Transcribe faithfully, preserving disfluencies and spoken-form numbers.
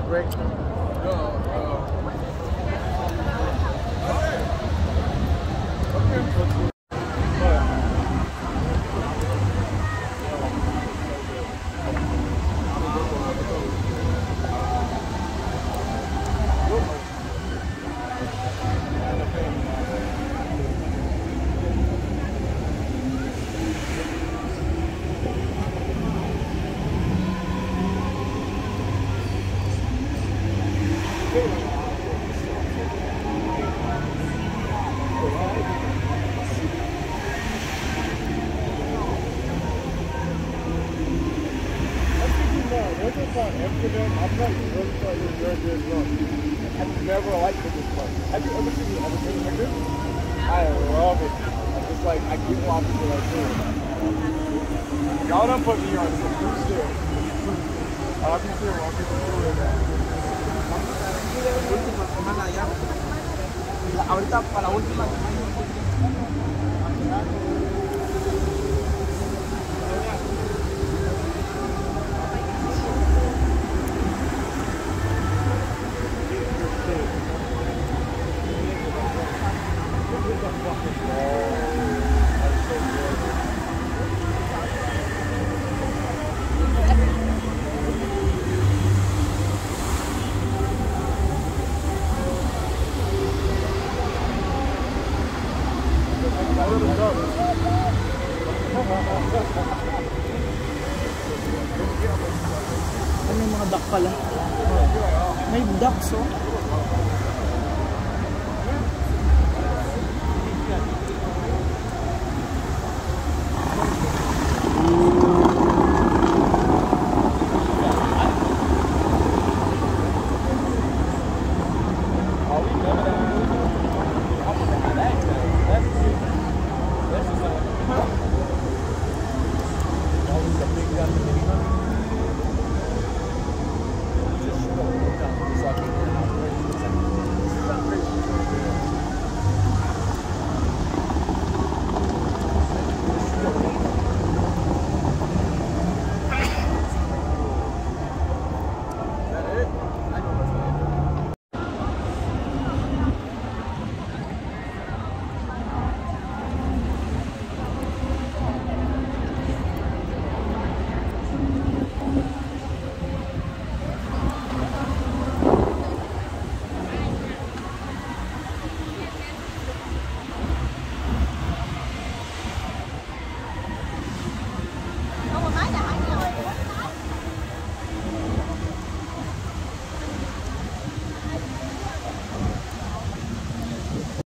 break? No, uh, Amsterdam, I'm not really sure you're very good as well. I've never liked this part. Have you ever seen me ever seen like this? I love it. I just like, I get why people like this. Y'all don't put me on some good shit. I'll be sure I'll get the food. Ahorita para la última. Ano yung mga duck pala? May ducks, oh.